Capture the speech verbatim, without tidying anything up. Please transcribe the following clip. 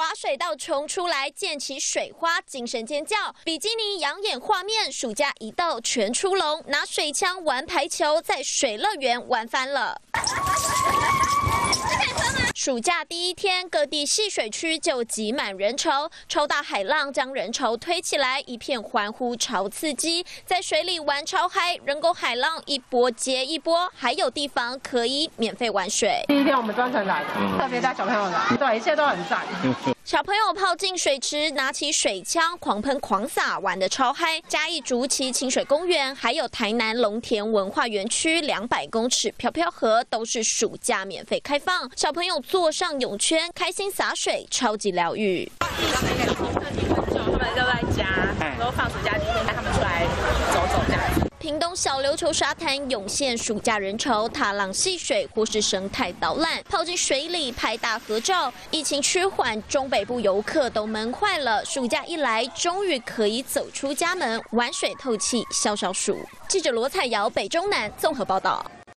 滑水道冲出来溅起水花，惊声尖叫。比基尼养眼画面，暑假一到全出笼，拿水枪玩排球，在水乐园玩翻了。 暑假第一天，各地戏水区就挤满人潮，超大海浪将人潮推起来，一片欢呼超刺激。在水里玩超嗨，人工海浪一波接一波，还有地方可以免费玩水。 第一天我们专程来的，特别带小朋友来，对，一切都很赞。 小朋友泡进水池，拿起水枪狂喷狂洒，玩得超嗨。嘉义竹崎清水公园，还有台南龙田文化园区两百公尺飘飘河，都是暑假免费开放，小朋友坐上泳圈，开心洒水，超级疗愈。 他们都在家，然后放暑假就会带他们出来走走这样。 屏东小琉球沙滩涌现暑假人潮，踏浪戏水或是生态导览，泡进水里拍大合照。疫情趋缓，中北部游客都闷坏了，暑假一来，终于可以走出家门玩水透气消消暑。记者罗彩瑶北中南综合报道。